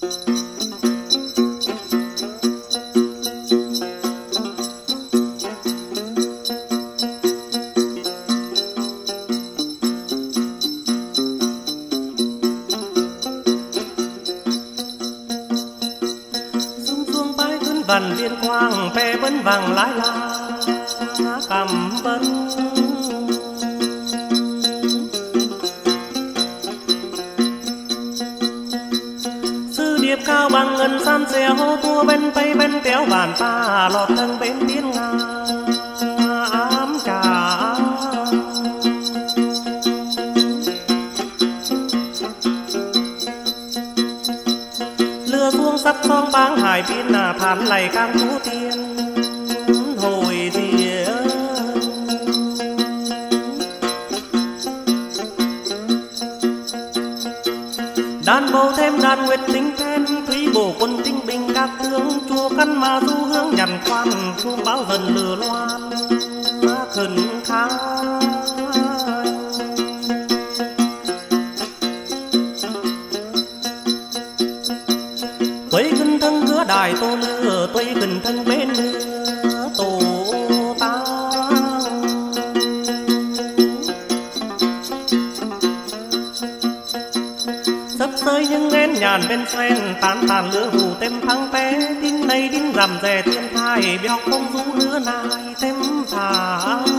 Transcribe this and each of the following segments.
vần liên quang pe vẫn vàng lái la cầm vân sư điệp cao bằng ngân san xèo tua bên tây bên téo bàn ta lọt thân bên tiếng nga ám trà lừa xuống sắp son báng hải biên thản lầy cang thú tiên hồi rìa đàn bầu thêm đàn nguyệt tinh then thúy bổ quân tinh bình các tướng chùa căn mà du hương nhằn quan chuông báo dần lừa loan khẩn khá tuây kinh thân cửa đài tô lừa tuây kinh thân bên lừa tổ ta sắp sơi những nén nhàn bên xoen tán tàn lửa hù tem thắng té đinh này đinh rằm rè thiên thai béo không rú nữa nai tem thả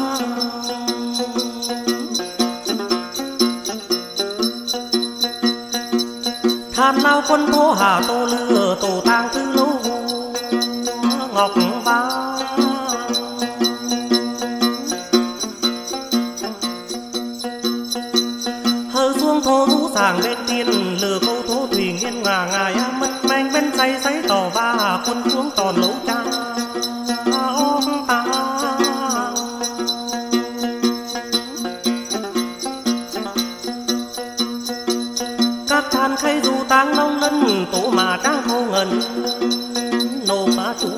than lao quân thô hà tô lừa tổ tang tư lô ngọc vang hơ xuống thô rú sàng bên tiên lừa câu thô thủy nghiên ngà ngài mất manh bên say say tỏ va quân xuống tòn lấu trang ôm ta các than khay dù tang long lân tổ mà trang thô ngân nô má chú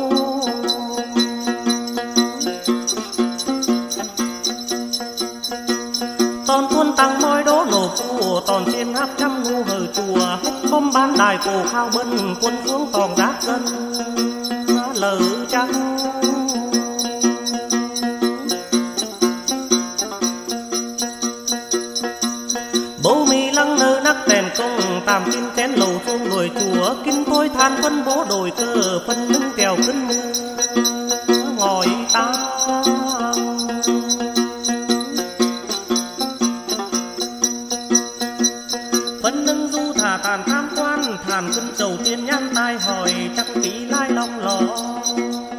tòn tuôn tăng môi đố nổ chùa tòn trên hát trăm ngu hờ chùa hết bom bán đài cổ khao bân quân xuống tòn giác dân lờ trắng bố mi lăng nơ nắc đèn công tàm kim chén lầu xuống đồi chùa kinh tôi than phân bố đồi cơ phân nâng kèo cân mưa ngồi ta phân nâng du thả tàn tham quan thàn cân trầu tiên nhang tai hỏi chắc kỹ lai long lò